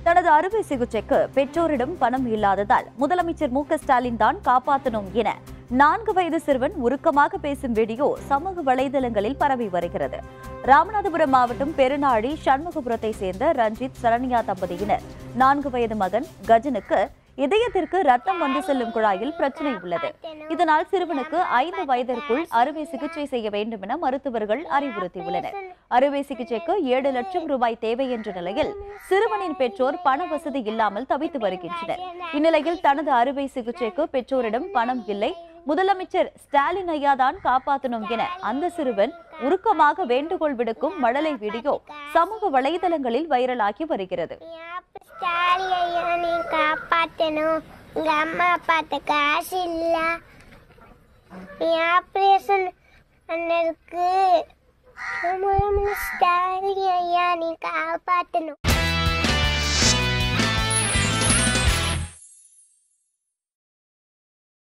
தனது அறுவை சிகிச்சைக்கு பெற்றோரிடம் பணம் இல்லாததால் முதலமைச்சர் ஸ்டாலின் தான் காப்பாற்றணும் என 4 வயது சிறுவன் உருக்கமாக பேசும் வீடியோ சமூக வலைதளங்களில் பரவி வருகிறது. ராமநாதபுரம் மாவட்டம் பெருநாழி சண்முகபுரத்தை சேர்ந்த ரஞ்சித் சரண்யா தம்பதியினர் 4 வயது மகன் கஜனுக்கு இதயத்திற்கு ரத்தம் வந்து செல்லும் குழாயில் பிரச்சனை உள்ளது. இதனால் சிறுவனுக்கு 5 வயதிற்குள் அறுவை சிகிச்சை செய்ய வேண்டும் என மருத்துவர்கள் அறிவுறுத்தியுள்ளனர். அறுவை சிகிச்சைக்கு 7 லட்சம் ரூபாய் தேவை என்ற நிலையில் சிறுவனின் பெற்றோர் பண வசதி இல்லாமல் தவித்து வருகின்றனர். இந்நிலையில் தனது அறுவை சிகிச்சைக்கு பெற்றோரிடம் பணம் இல்லை, முதலமைச்சர் ஸ்டாலின் ஐயா தான் காப்பாற்றணும் என அந்த சிறுவன் உருக்கமாக வேண்டுகோள் விடுக்கும் மழலை வீடியோ சமூக வலைதளங்களில் வைரலாகி வருகிறது. ஸ்டாலின் ஐயா நீ காப்பாற்றணும், உங்க அம்மா அப்பாட்ட காசு இல்ல, ஆபரேஷன் பண்ணதுக்கு ஸ்டாலின் ஐயா நீ காப்பாற்றணும்.